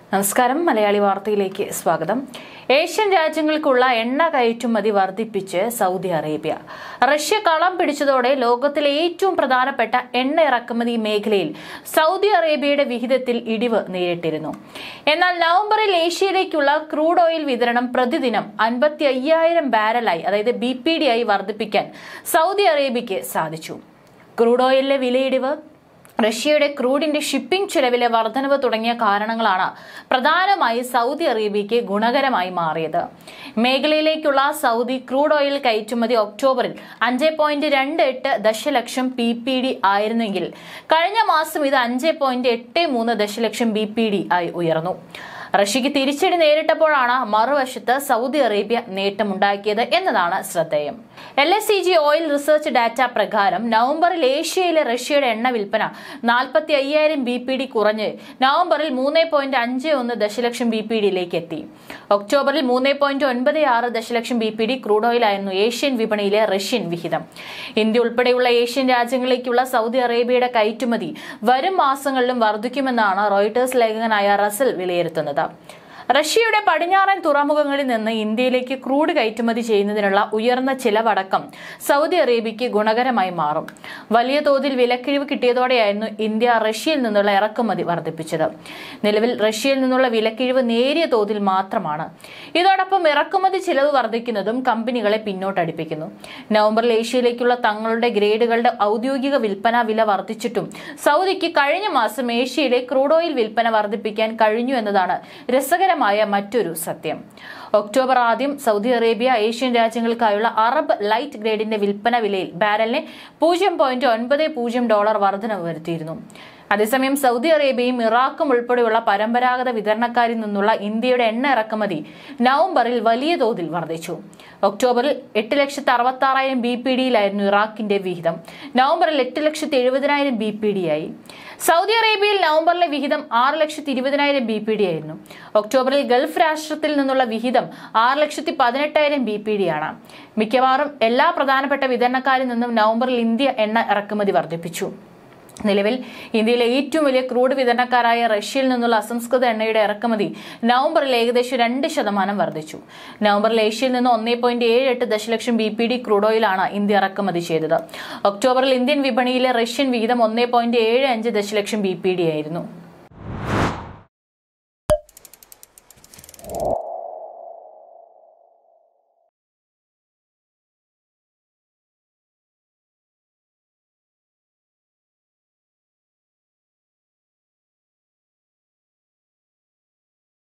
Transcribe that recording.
നമസ്കാരം മലയാളി വാർത്തയിലേക്ക് സ്വാഗതം. ഏഷ്യൻ രാജ്യങ്ങൾക്കുള്ള എണ്ണ കയറ്റുമതി വർദ്ധിപ്പിച്ച് സൗദി അറേബ്യ. റഷ്യ കളം പിടിച്ചതോടെ ലോകത്തിലെ ഏറ്റവും പ്രധാനപ്പെട്ട എണ്ണ ഇറക്കുമതി മേഖലയിൽ സൗദി അറേബ്യയുടെ വിഹിതത്തിൽ ഇടിവ് നേരിട്ടിരുന്നു. എന്നാൽ നവംബറിൽ ഏഷ്യയിലേക്കുള്ള ക്രൂഡ് ഓയിൽ വിതരണം പ്രതിദിനം 55,000 ബാരലായി, അതായത് BPD ആയി വർദ്ധിപ്പിക്കാൻ സൗദി അറേബ്യയ്ക്ക് സാധിച്ചു. ക്രൂഡ് ഓയിലിലെ വിലയിടിവ്, റഷ്യയുടെ ക്രൂഡിന്റെ ഷിപ്പിംഗ് ചെലവിലെ വർധനവ് തുടങ്ങിയ കാരണങ്ങളാണ് പ്രധാനമായി സൗദി അറേബ്യയ്ക്ക് ഗുണകരമായി മാറിയത്. മേഖലയിലേക്കുള്ള സൗദി ക്രൂഡ് ഓയിൽ കയറ്റുമതി ഒക്ടോബറിൽ 5.28 ദശലക്ഷം BPD ആയിരുന്നെങ്കിൽ കഴിഞ്ഞ മാസം ഇത് 5.83 ദശലക്ഷം BPD ആയി ഉയർന്നു. റഷ്യക്ക് തിരിച്ചടി നേരിട്ടപ്പോഴാണ് മറുവശത്ത് സൗദി അറേബ്യ നേട്ടമുണ്ടാക്കിയത് എന്നതാണ് ശ്രദ്ധേയം. LSEG ഓയിൽ റിസർച്ച് ഡാറ്റ പ്രകാരം നവംബറിൽ ഏഷ്യയിലെ റഷ്യയുടെ എണ്ണ വിൽപ്പന 45,000 BPD കുറഞ്ഞ് നവംബറിൽ 3.51 ദശലക്ഷം BPDയിലേക്ക് എത്തി. ഒക്ടോബറിൽ 3.96 ദശലക്ഷം BPD ക്രൂഡ് ഓയിലായിരുന്നു ഏഷ്യൻ വിപണിയിലെ റഷ്യൻ വിഹിതം. ഇന്ത്യ ഉൾപ്പെടെയുള്ള ഏഷ്യൻ രാജ്യങ്ങളിലേക്കുള്ള സൗദി അറേബ്യയുടെ കയറ്റുമതി വരും മാസങ്ങളിലും വർദ്ധിക്കുമെന്നാണ് റോയിട്ടേഴ്സ് ലേഖകനായ റസൽ വിലയിരുത്തുന്നത്. റഷ്യയുടെ പടിഞ്ഞാറൻ തുറമുഖങ്ങളിൽ നിന്ന് ഇന്ത്യയിലേക്ക് ക്രൂഡ് കയറ്റുമതി ചെയ്യുന്നതിനുള്ള ഉയർന്ന ചിലവടക്കം സൗദി അറേബ്യയ്ക്ക് ഗുണകരമായി മാറും. വലിയ തോതിൽ വിലക്കിഴിവ് കിട്ടിയതോടെയായിരുന്നു ഇന്ത്യ റഷ്യയിൽ നിന്നുള്ള ഇറക്കുമതി വർദ്ധിപ്പിച്ചത്. നിലവിൽ റഷ്യയിൽ നിന്നുള്ള വിലക്കിഴിവ് നേരിയ തോതിൽ മാത്രമാണ്. ഇതോടൊപ്പം ഇറക്കുമതി ചിലവ് വർദ്ധിക്കുന്നതും കമ്പനികളെ പിന്നോട്ടടിപ്പിക്കുന്നു. നവംബറിൽ ഏഷ്യയിലേക്കുള്ള തങ്ങളുടെ ഗ്രേഡുകളുടെ ഔദ്യോഗിക വിൽപ്പന വില വർദ്ധിച്ചിട്ടും സൗദിക്ക് കഴിഞ്ഞ മാസം ഏഷ്യയിലെ ക്രൂഡ് ഓയിൽ വിൽപ്പന വർദ്ധിപ്പിക്കാൻ കഴിഞ്ഞു എന്നതാണ് രസകരമായ മറ്റൊരു സത്യം. ഒക്ടോബർ ആദ്യം സൗദി അറേബ്യ ഏഷ്യൻ രാജ്യങ്ങൾക്കായുള്ള അറബ് ലൈറ്റ് ഗ്രേഡിന്റെ വിൽപ്പന വിലയിൽ ബാരലിന് $0.90 വർധനവ് വരുത്തിയിരുന്നു. അതേസമയം സൗദി അറേബ്യയും ഇറാഖും ഉൾപ്പെടെയുള്ള പരമ്പരാഗത വിതരണക്കാരിൽ നിന്നുള്ള ഇന്ത്യയുടെ എണ്ണ ഇറക്കുമതി നവംബറിൽ വലിയ തോതിൽ വർദ്ധിച്ചു. ഒക്ടോബറിൽ 8,66,000 BPDയിലായിരുന്നു ഇറാഖിന്റെ വിഹിതം. നവംബറിൽ 8,70,000 BPD ആയി. സൗദി അറേബ്യയിൽ നവംബറിലെ വിഹിതം 6,20,000 BPD ആയിരുന്നു. ഒക്ടോബറിൽ ഗൾഫ് രാഷ്ട്രത്തിൽ നിന്നുള്ള വിഹിതം 6,18,000 BPD ആണ്. മിക്കവാറും എല്ലാ പ്രധാനപ്പെട്ട വിതരണക്കാരിൽ നിന്നും നവംബറിൽ ഇന്ത്യ എണ്ണ ഇറക്കുമതി വർദ്ധിപ്പിച്ചു. നിലവിൽ ഇന്ത്യയിലെ ഏറ്റവും വലിയ ക്രൂഡ് വിതരണക്കാരായ റഷ്യയിൽ നിന്നുള്ള അസംസ്കൃത എണ്ണയുടെ ഇറക്കുമതി നവംബറിൽ ഏകദേശം 2% വർദ്ധിച്ചു. നവംബറിൽ ഏഷ്യയിൽ നിന്ന് 1.78 ദശലക്ഷം BPD ക്രൂഡ് ഓയിലാണ് ഇന്ത്യ ഇറക്കുമതി ചെയ്തത്. ഒക്ടോബറിൽ ഇന്ത്യൻ വിപണിയിലെ റഷ്യൻ വിഹിതം 1.75 ദശലക്ഷം BPD ആയിരുന്നു.